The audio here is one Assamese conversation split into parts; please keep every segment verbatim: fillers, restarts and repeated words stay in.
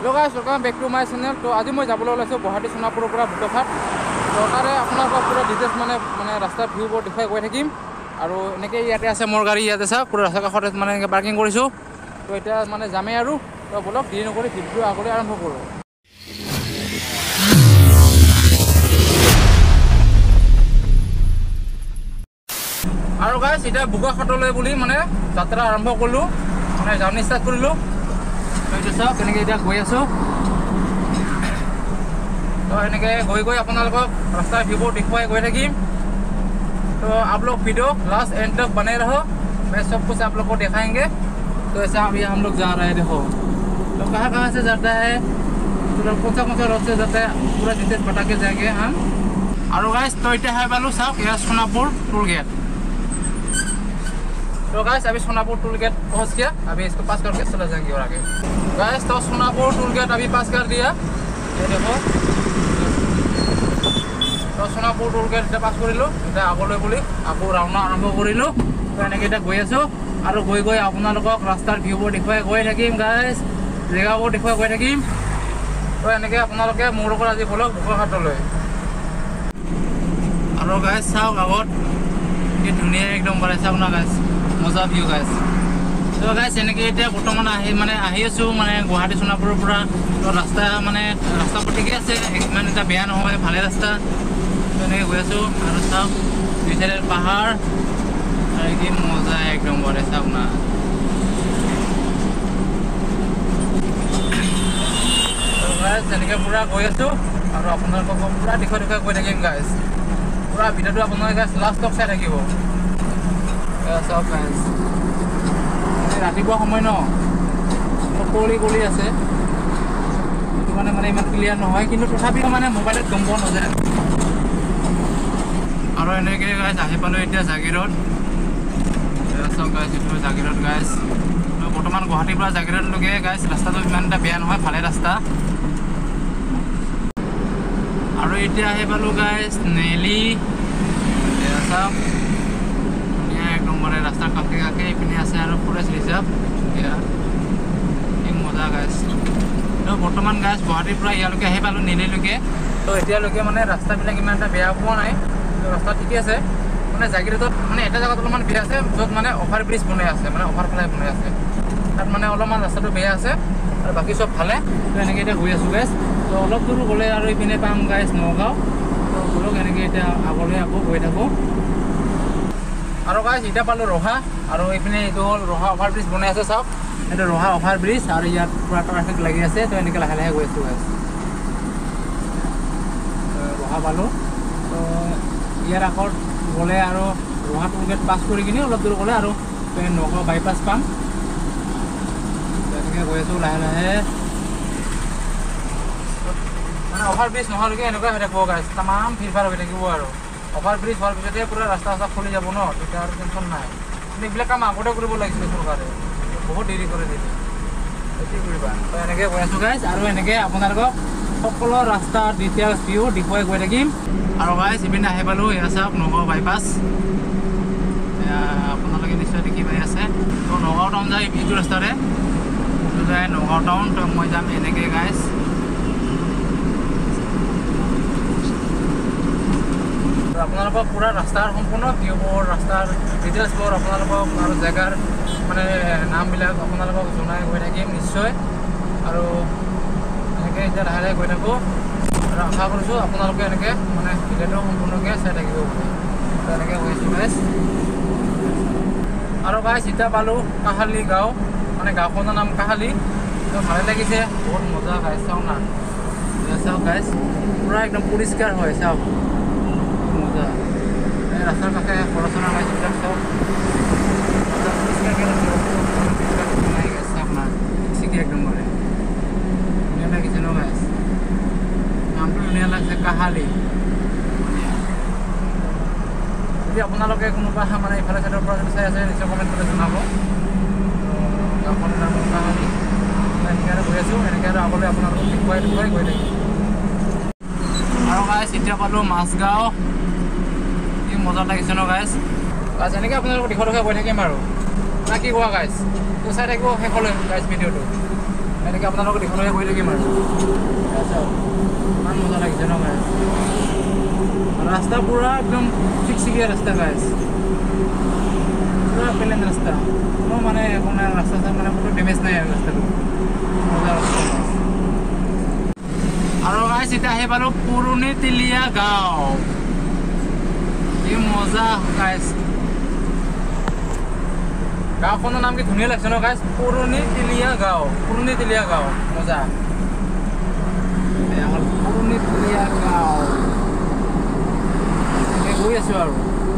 Hello guys, welcome back to my channel. তো আজি মই যাবলৈ ওলাইছো গুৱাহাটী সোণাপুৰৰ পৰা বুটঘাট। তো তাৰে আপোনালোকক পুৰা ডিটেইলছ মানে মানে ৰাস্তাৰ ভিউবোৰ দেখাই গৈ থাকিম আৰু এনেকৈ ইয়াতে আছে মোৰ গাড়ী ইয়াতে চাওক পুৰা ৰাস্তাৰ কাষতে মানে এনেকৈ পাৰ্কিং কৰিছোঁ। তো এতিয়া মানে যামেই আৰু তো বলক দেৰি নকৰি ভিডিঅ' আগলৈ আৰম্ভ কৰোঁ। আৰু গাইছ এতিয়া বোকাখাটলৈ বুলি মানে যাত্ৰা আৰম্ভ কৰিলোঁ, মানে জাৰ্ণি ষ্টাৰ্ট কৰিলোঁ। তো এতিয়া চাওক এনেকৈ এতিয়া গৈ আছোঁ। तो এনেকৈ গৈ গৈ আপোনালোকক ৰাস্তাৰ ভিউবোৰ দেখুৱাই গৈ থাকিম। तो आप लोग वीडियो लास्ट एंड तक बने रहो, मैं सब कुछ आप लोग को दिखाएंगे। तो ऐसा अभी हम लोग जा रहे हैं, देखो तो कहाँ कहाँ से जाता है, तो कौन सा कौन सा रोड से जाता है, पूरा डिटेल्स बता के जाएंगे हम। और गाइस तो इतना है बालू साहब यह सोनापुर टोल गेट। तो गाइस अभी सोनापुर टोल गेट पहुँच गया, अभी इसको पास करके चला जाएंगे और आगे। गाइस तो सोनापुर टोल गेट अभी पास कर दिया, ये देखो। तो सोनापुर टोल गेट এটা পাছ কৰিলোঁ, এতিয়া আগলৈ বুলি আকৌ ৰাওনা আৰম্ভ কৰিলোঁ। তো এনেকৈ এতিয়া গৈ আছোঁ আৰু গৈ গৈ আপোনালোকক ৰাস্তাৰ ভিউবোৰ দেখুৱাই গৈ থাকিম গাইজ, জেগাবোৰ দেখুৱাই গৈ থাকিম। তো এনেকৈ আপোনালোকে মোৰ লগত আজি বলক বোকাখাটলৈ। আৰু গাইজ চাওক আগত কি ধুনীয়া একদম বনাই চাওক না গাইজ, মজা ভিউ গাইজ। তো গাইজ এনেকৈ এতিয়া বৰ্তমান আহি মানে আহি আছোঁ মানে গুৱাহাটী সোণাপুৰৰ পৰা। তো ৰাস্তা মানে ৰাস্তাবোৰ ঠিকে আছে, ইমান এটা বেয়া নহয়, ভালে ৰাস্তা। এনেকৈ গৈ আছোঁ আৰু চাওক দুই চাইডে পাহাৰ আৰু কি মজা একদম বৰে চাওক না। গাইজ এনেকৈ পূৰা গৈ আছোঁ আৰু আপোনালোকক পূৰা দেখুৱাই দেখুৱাই গৈ থাকিম গাইজ। পূৰা ভিডিঅ'টো আপোনালোকে গাইজ লাষ্টত চাই থাকিব। চাওক গাইজ ৰাতিপুৱা সময় ন, কুঁৱলী কুঁৱলী আছে, সেইটো কাৰণে মানে ইমান ক্লিয়াৰ নহয়, কিন্তু তথাপিও মানে মোবাইলত গম পোৱা নাযায়। আৰু এনেকৈ গাইজ আহি পালোঁ এতিয়া জাগিৰোড। চাওক গাইজ এইটো জাগিৰোড গাইজ। তো বৰ্তমান গুৱাহাটীৰ পৰা জাগিৰোডলৈকে গাইজ ৰাস্তাটো ইমান এটা বেয়া নহয়, ভালে ৰাস্তা। আৰু এতিয়া আহি পালোঁ গাইজ নেলি। চাওক ধুনীয়া একদম মানে ৰাস্তাৰ কাষে কাষে এইপিনে আছে আৰু ফৰেষ্ট ৰিজাৰ্ভ। এয়া কি মজা গাইজ। তো বৰ্তমান গাইজ গুৱাহাটীৰ পৰা ইয়ালৈকে আহি পালোঁ নেলিলৈকে। তো এতিয়ালৈকে মানে ৰাস্তাবিলাক ইমান এটা বেয়া পোৱা নাই, ৰাস্তা ঠিকে আছে। মানে জাগিৰোডত মানে এটা জেগাত অলপমান বেয়া আছে, য'ত মানে অভাৰ ব্ৰিজ বনাই আছে, মানে অভাৰ ফ্লাই বনাই আছে, তাত মানে অলপমান ৰাস্তাটো বেয়া আছে আৰু বাকী চব ভালে। তো এনেকৈ এতিয়া গৈ আছোঁ গাইজ। তো অলপ দূৰ গ'লে আৰু এইপিনে পাম গাইজ নগাঁও। তো গ'লক এনেকৈ এতিয়া আগলৈ আকৌ গৈ থাকোঁ। আৰু গাইজ এতিয়া পালোঁ ৰহা, আৰু এইপিনে এইটো হ'ল ৰহা অভাৰ ব্ৰিজ বনাই আছে, চাওক এইটো ৰহা অভাৰ ব্ৰিজ আৰু ইয়াত পূৰা ট্ৰাফিক লাগি আছে। তো এনেকৈ লাহে লাহে গৈ আছোঁ গাইজ। ৰহা পালোঁ, তো ইয়াৰ আগত গ'লে আৰু ৰহা টোল গেট পাছ কৰি কিনি অলপ দূৰ গ'লে আৰু নগাঁও বাইপাছ পাম। তেনেকৈ গৈ আছোঁ লাহে লাহে। মানে অভাৰ ব্ৰিজ নোহোৱালৈকে এনেকুৱাই হৈ থাকিব গাইজ, তামাম ভিৰ ভাৰ হৈ থাকিব। আৰু অভাৰ ব্ৰিজ হোৱাৰ পিছতে পূৰা ৰাস্তা ৰাস্তা খুলি যাব ন, তেতিয়া আৰু টেনশ্যন নাই। কিন্তু এইবিলাক কাম আগতে কৰিব লাগিছিলে চৰকাৰে, বহুত দেৰি কৰি দিলে, কি কৰিবা। তো এনেকৈ গৈ আছোঁ গাইজ আৰু এনেকৈ আপোনালোকক সকলো ৰাস্তাৰ ডিটেইলছ ভিউ দেখুৱাই গৈ থাকিম। আৰু গাইজ ইপিনে আহি পালোঁ, এয়া চাওক নগাঁও বাইপাছ। এয়া আপোনালোকে নিশ্চয় দেখি পাই আছে। তো নগাঁও টাউন যায় এইটো ৰাস্তাৰে, এইটো যায় নগাঁও টাউন। তো মই যাম এনেকৈ গাইজ। আপোনালোকক পূৰা ৰাস্তাৰ সম্পূৰ্ণ ভিউবোৰ, ৰাস্তাৰ ডিটেইলছবোৰ আপোনালোকক আৰু জেগাৰ মানে নামবিলাক আপোনালোকক জনাই গৈ থাকিম নিশ্চয়। আৰু এনেকৈ এতিয়া লাহে লাহে গৈ থাকোঁ আৰু আশা কৰিছোঁ আপোনালোকে এনেকৈ মানে ভিডিঅ'টো সম্পূৰ্ণকৈ চাই থাকিব বুলি। তো এনেকৈ গৈছোঁ গাইজ। আৰু গাইজ এতিয়া পালোঁ কাহালি গাঁও, মানে গাঁওখনৰ নাম কাহালি। তো ভালে লাগিছে, বহুত মজা গাইজ। চাওক না, চাওক গাইজ পূৰা একদম পৰিষ্কাৰ হয়, চাওক মজা। এই ৰাস্তাৰ কাষে খৰচনা গাইজ এইবিলাক চাওক পৰিষ্কাৰকৈ ৰাখিব, নাই গাইজ। চাওক না বেছিকৈ একদম মানে ধুনীয়া লাগিছে ন গাইজ, নামটো ধুনীয়া লাগিছে কাহালি। যদি আপোনালোকে কোনোবা মানে ইফালে চাইডৰ পৰা যদি চাই আছে নিশ্চয় কমেণ্ট কৰি জনাব। গাঁওখনৰ নাম কাহালি। এনেকৈ আৰু গৈ আছোঁ, এনেকৈ আৰু আগলৈ আপোনালোকক দেখুৱাই দেখুৱাই গৈ থাকিম। আৰু গাইজ এতিয়া পালোঁ মাছগাঁও। কি মজা লাগিছে ন গাইজ। গাইজ এনেকৈ আপোনালোকক দেখুৱাই দেখুৱাই গৈ থাকিম আৰু, না কি কোৱা গাইজ। তো চাই থাকিব শেষলৈ গাইজ ভিডিঅ'টো। এনেকৈ আপোনালোকক দেখুৱাই গৈ থাকিম আৰু ইমান মজা লাগিছে ন গাইছ ৰাস্তা পুৰা একদম চিকচিকীয়া ৰাস্তা গাইছ পুৰা প্লেন ৰাস্তা কোনো মানে কোনো ৰাস্তা মানে কোনো ডেমেজ নাই আৰু ৰাস্তাটো মজা ৰাস্তা আৰু গাইছ এতিয়া আহি পালোঁ পুৰণি তিলীয়া গাঁও কি মজা গাইছ গাঁওখনৰ নাম কি ধুনীয়া লাগিছে ন গাইছ পুৰণি তিলীয়া গাঁও পুৰণি তিলীয়া গাঁও মজা পুৰণি তিলীয়া গাঁও গৈ আছোঁ আৰু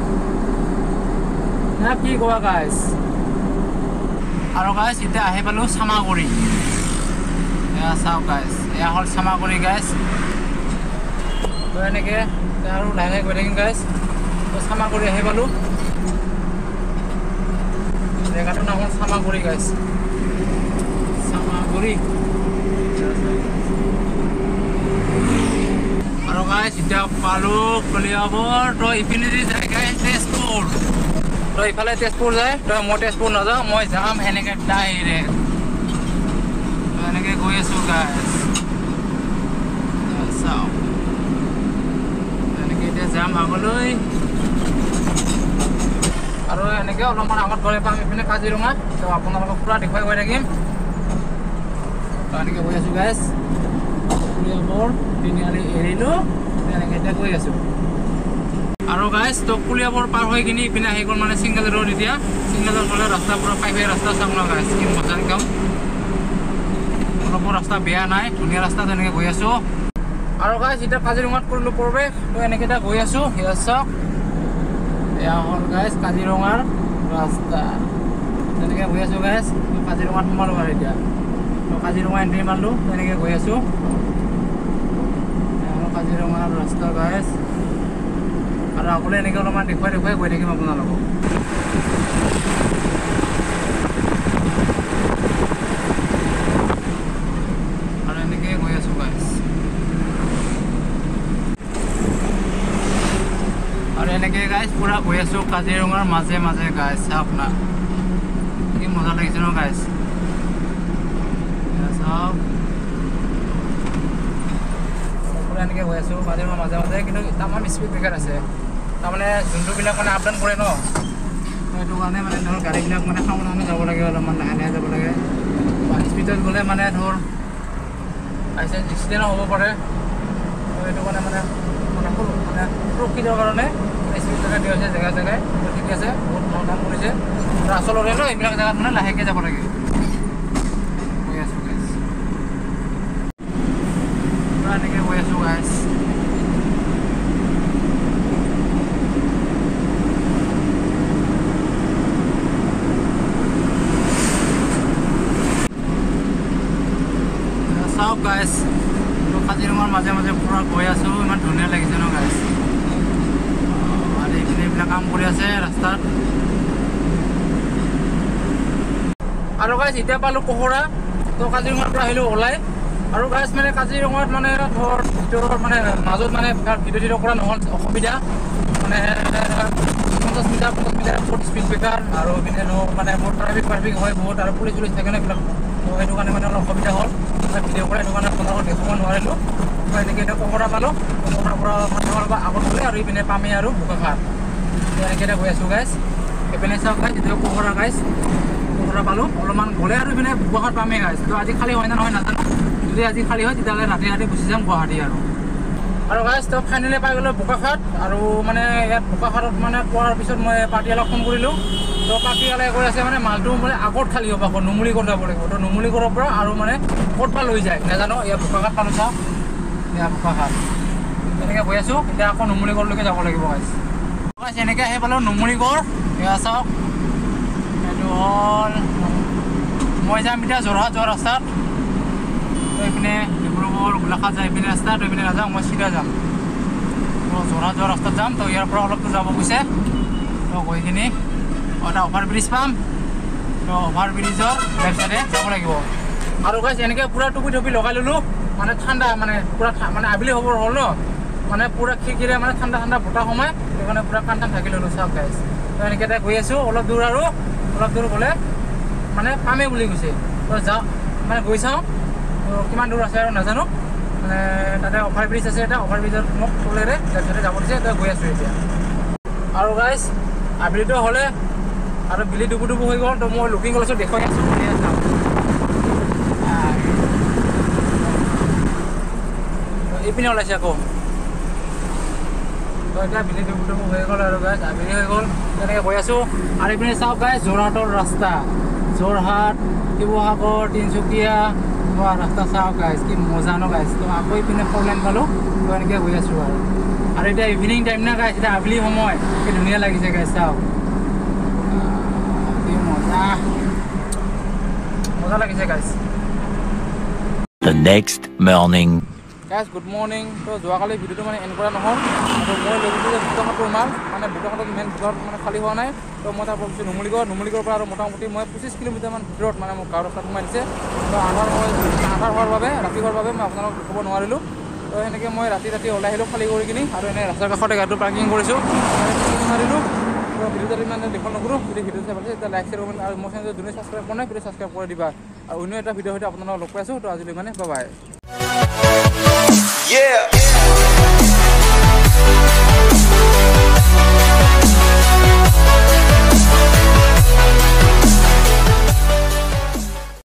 না কি কোৱা গাইছ আৰু গাইছ এতিয়া আহি পালোঁ চামাগুৰি এয়া চাওক গাইছ এয়া হ'ল চামাগুৰি গাইছ তো এনেকৈ আৰু লাহে লাহে গৈ থাকিম গাইছ তো চামাগুৰি আহি পালোঁ জেগাটোৰ নাম হ'ল চামাগুৰি গাইছ চামাগুৰি আৰু গাইছ এতিয়া পালোঁ কলিয়াবৰ তো ইপিনেদি যায় গাইছ তেজপুৰ তো ইফালে তেজপুৰ যায় তো মই তেজপুৰ নাযাওঁ মই যাম এনেকৈ ডাইৰেক্ট তো এনেকৈ গৈ আছোঁ গাইছ চাওক এনেকৈ এতিয়া যাম আগলৈ আৰু এনেকৈ অলপমান আগত গ'লে পাম ইপিনে কাজিৰঙা তো আপোনালোকক পুৰা দেখুৱাই গৈ থাকিম তো এনেকৈ গৈ আছোঁ গাইছ কলিয়াবৰ তিনিআলি এৰিলোঁ এনেকৈ এতিয়া গৈ আছোঁ আৰু গাইছ তো কলিয়াবৰ পাৰ হৈ কিনি ইপিনে আহি গ'ল মানে ছিংগল ৰোড এতিয়া ছিংগল ৰোড গ'লে ৰাস্তা পুৰা ফাইভে ৰাস্তা চাম ন গাইছ কি মজা একদম অলপো ৰাস্তা বেয়া নাই ধুনীয়া ৰাস্তা তেনেকৈ গৈ আছোঁ আৰু গাইছ এতিয়া কাজিৰঙাত কৰিলোঁ প্ৰৱেশ তো এনেকৈ এতিয়া গৈ আছোঁ সেয়া চাওক এয়া হ'ল গাইছ কাজিৰঙাৰ ৰাস্তা তেনেকৈ গৈ আছোঁ গাইছ কাজিৰঙাত সোমালোঁ আৰু এতিয়া তো কাজিৰঙা এণ্ট্ৰি মাৰিলোঁ তেনেকৈ গৈ আছোঁ কাজিৰঙাৰ ৰাস্তা গাইছ আৰু আগলৈ এনেকৈ অলপমান দেখুৱাই দেখুৱাই গৈ থাকিম আপোনালোকক আৰু এনেকৈ গৈ আছোঁ গাইছ আৰু এনেকৈ গাইছ পুৰা গৈ আছোঁ কাজিৰঙাৰ মাজে মাজে গাইছ চাওক না কি মজা লাগিছে ন গাইছ চাওক এনেকৈ গৈ আছোঁ কাজিৰঙাৰ মাজে মাজে কিন্তু তামাম স্পীড ব্ৰেকাৰ আছে তাৰমানে যোনটোবিলাক মানে আপ ডাউন কৰে ন সেইটো কাৰণে মানে ধৰ গাড়ীবিলাক মানে সাৱধানে যাব লাগে অলপমান লাহে লাহে যাব লাগে স্পীডত গ'লে মানে ধৰ বাইচাঞ্চ এক্সিডেণ্টো হ'ব পাৰে তো সেইটো কাৰণে মানে মানে মানে সুৰক্ষিতৰ কাৰণে স্পীড ব্ৰেকাৰ দিয়া হৈছে জেগাই জেগাই ঠিক আছে বহুত ভাল কাম কৰিছে আৰু আচলতে ন এইবিলাক জেগাত মানে লাহেকৈ যাব লাগে গৈ আছোঁ গাইছ এনেকৈ গৈ আছোঁ গাইছ চাওক গাইছ কাজিৰঙাৰ মাজে মাজে পুৰা গৈ আছোঁ ইমান ধুনীয়া লাগিছে ন গাইছ আৰু এইপিনে এইবিলাক কাম কৰি আছে ৰাস্তাত আৰু গাইছ এতিয়া পালোঁ কহৰা তো কাজিৰঙাৰ পৰা আহিলোঁ ওলাই আৰু গাইছ মানে কাজিৰঙাত মানে ধৰ ভিতৰত মানে মাজত মানে ভিডিঅ' চিডিঅ' কৰা নহ'ল অসুবিধা মানে পঞ্চাছ মিটাৰ পঞ্চাছ মিটাৰ বহুত স্পীড ব্ৰেকাৰ আৰু ইপিনে মানে বহুত ট্ৰাফিক ট্ৰাফিক হয় বহুত আৰু পুলিচ চুলিচ থাকে ন এইবিলাক তো সেইটো কাৰণে মানে অলপ অসুবিধা হ'ল ভিডিঅ' কৰা সেইটো কাৰণে আপোনালোকক দেখুৱাব নোৱাৰিলোঁ তো এনেকৈ এতিয়া কহৰা পালোঁ কহৰাৰ পৰা মানে অলপ আগত গ'লে আৰু ইপিনে পামেই আৰু বোকাখাট এনেকৈ এতিয়া গৈ আছোঁ গাইছ এইপিনে চাওক গাইছ এতিয়া কহৰা গাইছ কহৰা পালোঁ অলপমান গ'লে আৰু ইপিনে বোকাখাট পামেই গাইছ তো আজি খালী হয় নে নহয় নাজানো যদি আজি খালী হয় তেতিয়াহ'লে ৰাতি ৰাতি গুচি যাম গুৱাহাটী আৰু আৰু গাইছ তো ফাইনেলি পাই গ'লোঁ বোকাখাট আৰু মানে ইয়াত বোকাখাটত মানে পোৱাৰ পিছত মই পাৰ্টিয়ালক ফোন কৰিলোঁ তো পাৰ্টিয়ালে কৈ আছে মানে মালটো মানে আগত খালী হ'ব আকৌ নুমলীগড় যাব লাগিব তো নুমলীগড়ৰ পৰা আৰু মানে ক'ত পৰা লৈ যায় নাজানো ইয়াত বোকাখাট পালোঁ চাওক ইয়াত বোকাখাট তেনেকৈ গৈ আছোঁ এতিয়া আকৌ নুমলীগড়লৈকে যাব লাগিব গাইছ গাইছ এনেকৈ আহি পালোঁ নুমলীগড় এয়া চাওক এইটো হ'ল মই যাম এতিয়া যোৰহাট যোৱা ৰাস্তাত তো এইপিনে ডিব্ৰুগড় গোলাঘাট যায় এইপিনে ৰাস্তা তো এইপিনে নাযাওঁ মই চিধা যাম তো যোৰহাট যোৱা ৰাস্তাত যাম তো ইয়াৰ পৰা অলপতো যাব গৈছে তো গৈ কিনি এটা অভাৰ ব্ৰিজ পাম তো অভাৰ ব্ৰিজৰ লেফ্ট চাইডে যাব লাগিব আৰু গাইছ এনেকৈ পুৰা টুপি টুপি লগাই ল'লোঁ মানে ঠাণ্ডা মানে পুৰা মানে আবেলি হ'ব হ'ল ন মানে পুৰা খিৰিকিৰে মানে ঠাণ্ডা ঠাণ্ডা বতাহ সোমাই সেইকাৰণে পুৰা কাণ টান থাকি ল'লোঁ চাওক গাইছ তো এনেকৈ এটা গৈ আছোঁ অলপ দূৰ আৰু অলপ দূৰ গ'লে মানে পামেই বুলি কৈছে তো যাওঁ মানে গৈ চাওঁ কিমান দূৰ আছে আৰু নাজানো মানে তাতে অভাৰ ব্ৰিজ আছে এটা অভাৰ ব্ৰিজত মোক তলেৰে তাৰপিছতে যাব দিছে তই গৈ আছোঁ এতিয়া আৰু গাইজ আবেলিটো হ'লে আৰু বিলি ডুবু ডুবু হৈ গ'ল তো মই লুকিং গ্লাছত দেখুৱাই আছোঁ চাওঁ এইপিনে ওলাইছে আকৌ তো এতিয়া বিলি ডুবু ডুবু হৈ গ'ল আৰু গাইজ আবেলি হৈ গ'ল তেনেকৈ গৈ আছোঁ আৰু এইপিনে চাওক গাইজ যোৰহাটৰ ৰাস্তা যোৰহাট শিৱসাগৰ তিনিচুকীয়া ৰাস্তা চাওক গাইজ কি মজা ন গাইজ তো আকৌ এইপিনে ফ'ৰ লাইন পালোঁ তো এনেকৈ গৈ আছোঁ আৰু আৰু এতিয়া ইভিনিং টাইম না গাইজ এতিয়া আবেলি সময় কি ধুনীয়া লাগিছে গাইজ চাওক কি মজা মজা লাগিছে guys The next morning guys good morning তো যোৱাকালি ভিডিঅ'টো মানে এণ্ড কৰা নহ'ল আৰু মই লৈছোঁ যে বোকাখাটৰ সোমাল মানে বোকাখাটত মেইন বোকাখাট মানে খালী হোৱা নাই তো মই তাৰ পৰা কৈছোঁ নুমলীগড় নুমলীগড়ৰ পৰা আৰু মোটামুটি মই পঁচিছ কিলোমিটাৰমান ভিতৰত মানে মোৰ গাঁৱৰ ৰাস্তাত সোমাই দিছে তো আন্ধাৰ হৈ আন্ধাৰ হোৱাৰ বাবে ৰাতি হোৱাৰ বাবে মই আপোনালোক দেখাব নোৱাৰিলোঁ তো সেনেকৈ মই ৰাতি ৰাতি ওলাই আহিলোঁ খালী কৰি কিনি আৰু এনেই ৰাস্তাৰ কাষতে গাড়ীটো পাৰ্কিং কৰিছোঁ মাৰিলোঁ তো ভিডিঅ'টো ইমান দেখুৱা নকৰোঁ যদি ভিডিঅ' চাই পাইছে তেতিয়া লাইক শ্বেয়াৰ কৰিব আৰু মোৰ চেনেলটো যোনে ছাবস্ক্ৰাইব কৰা নাই প্লিজ ছাবস্ক্ৰাইব কৰি দিবা আৰু অন্য এটা ভিডিঅ' সৈতে আপোনালোকক লগ পাইছোঁ তো আজিলৈ মানে বাই বাই। Yeah.